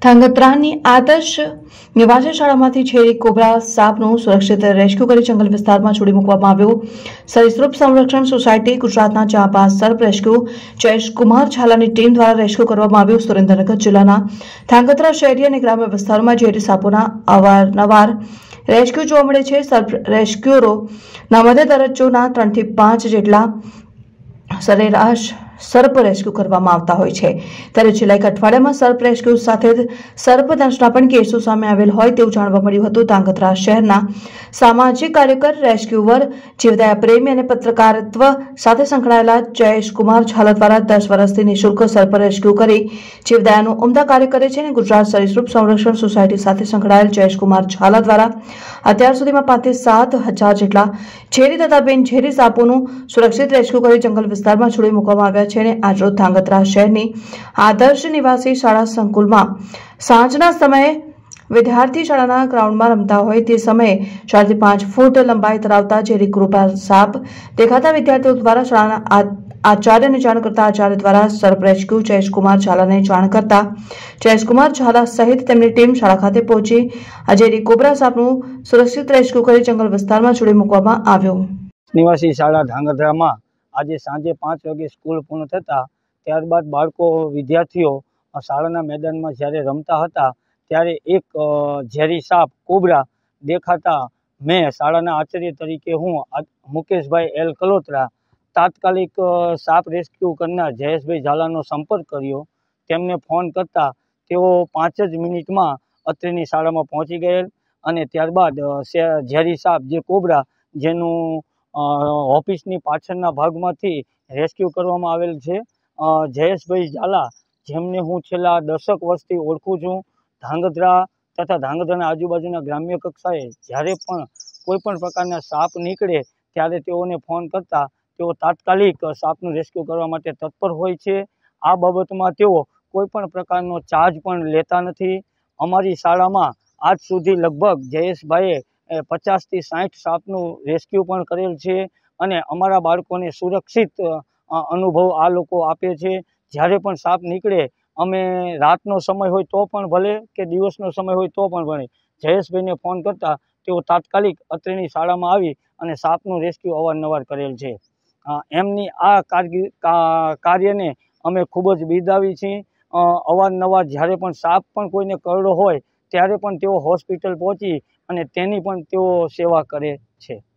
ધાંગધ્રાની આદર્શ નિવાસી શાળામાંથી છેરી કોબરા સાપનું સુરક્ષિત રેસ્ક્યુ કરી જંગલ વિસ્તારમાં છોડી મૂકવામાં આવ્યું। સરીસૃપ સંરક્ષણ સોસાયટી ગુજરાતના જાંબાઝ સર્પ રેસ્ક્યુ જયેશકુમાર ઝાલાની ટીમ દ્વારા રેસ્ક્યુ કરવામાં આવ્યું। સુરેન્દ્રનગર જિલ્લાના ધાંગધ્રા શહેરી અને ગ્રામ્ય વિસ્તારોમાં ઝેરી સાપોના અવારનવાર રેસ્ક્યુ જોવા મળે છે। સર્પ રેસ્ક્યુરોના મધ્ય દરજ્જોના 3 થી 5 જેટલા સરેરાશ સર્પ રેસ્ક્યુ કરવામાં આવતા હોય છે, ત્યારે છેલ્લા એક અઠવાડિયામાં સર્પ રેસ્ક્યુ સાથે સર્પદંશના પણ કેસો સામે આવેલ હોય તેવું જાણવા મળ્યું હતું। ધાંગધ્રા શહેરના સામાજિક કાર્યકર, રેસ્ક્યુઅર, જીવદયા પ્રેમી અને પત્રકારત્વ સાથે સંકળાયેલા જયેશકુમાર ઝાલા દ્વારા 10 વર્ષથી નિઃશુલ્ક સર્પ રેસ્ક્યુ કરી જીવદયાનું ઉમદા કાર્ય કરે છે અને ગુજરાત સરીસૃપ સંરક્ષણ સોસાયટી સાથે સંકળાયેલ જયેશકુમાર ઝાલા દ્વારા અત્યાર સુધીમાં 5 થી 7 હજાર જેટલા ઝેરી તથા બિનઝેરી સાપોનું સુરક્ષિત રેસ્ક્યુ કરી જંગલ વિસ્તારમાં છોડી મૂકવામાં આવ્યા છે। આજરોજ ધાંગધ્રા શહેરની આદર્શ નિવાસી શાળા સંકુલમાં સાંજના સમયે વિદ્યાર્થી શાળાના ગ્રાઉન્ડમાં રમતા હોય તે સમયે 4 થી 5 ફૂટ લંબાઈ ધરાવતા ઝેરી કોબરા સાપ દેખાતા વિદ્યાર્થીઓ દ્વારા શાળાના આચાર્યને જાણ કરતા આચાર્ય દ્વારા સર્પ રેસ્ક્યુ જયેશકુમાર ઝાલાને જાણ કરતા જયેશકુમાર ઝાલા સહિત તેમની ટીમ શાળા ખાતે પહોંચી ઝેરી કોબરા સાપનું સુરક્ષિત રેસ્ક્યુ કરી જંગલ વિસ્તારમાં છોડી મૂકવામાં આવ્યું। નિવાસી શાળા ધાંગધ્રામાં આજે સાંજે 5 વાગે સ્કૂલ પૂર્ણ થતાં ત્યારબાદ બાળકો વિદ્યાર્થીઓ શાળાના મેદાનમાં જ્યારે રમતા હતા ત્યારે એક ઝેરી સાપ કોબરા દેખાતા મેં શાળાના આચાર્ય તરીકે હું મુકેશભાઈ એલ કલોત્રા તાત્કાલિક સાપ રેસ્ક્યુ કરનાર જયેશભાઈ ઝાલાનો સંપર્ક કર્યો। તેમને ફોન કરતા તેઓ 5 જ મિનિટમાં અત્રેની શાળામાં પહોંચી ગયેલ અને ત્યારબાદ ઝેરી સાપ જે કોબરા જેનું ઓફિસની પાછળના ભાગમાંથી રેસ્ક્યુ કરવામાં આવેલ છે। જયેશભાઈ ઝાલા જેમને હું છેલ્લા 10 વર્ષથી ઓળખું છું, ધાંગધ્રા તથા ધાંગધ્રાના આજુબાજુના ગ્રામ્ય કક્ષાએ જ્યારે પણ કોઈ પણ પ્રકારના સાપ નીકળે ત્યારે તેઓને ફોન કરતા તેઓ તાત્કાલિક સાપનું રેસ્ક્યુ કરવા માટે તત્પર હોય છે। આ બાબતમાં તેઓ કોઈ પણ પ્રકારનો ચાર્જ પણ લેતા નથી। અમારી શાળામાં આજ સુધી લગભગ જયેશભાઈએ 50 થી 60 સાપનું રેસ્ક્યુ પણ કરેલ છે અને અમારા બાળકોને સુરક્ષિત અનુભવ આ લોકો આપે છે। જ્યારે પણ સાપ નીકળે અમે રાતનો સમય હોય તો પણ ભલે કે દિવસનો સમય હોય તો પણ ભલે જયેશભાઈને ફોન કરતા તેઓ તાત્કાલિક અત્રેની શાળામાં આવી અને સાપનું રેસ્ક્યુ અવારનવાર કરેલ છે। એમની આ કાર્યને અમે ખૂબ જ બિરદાવી છીએ। અવારનવાર જ્યારે પણ સાપ પણ કોઈને કરડો હોય ત્યારે પણ તેઓ હોસ્પિટલ પહોંચી અને તેની પણ તેઓ સેવા કરે છે।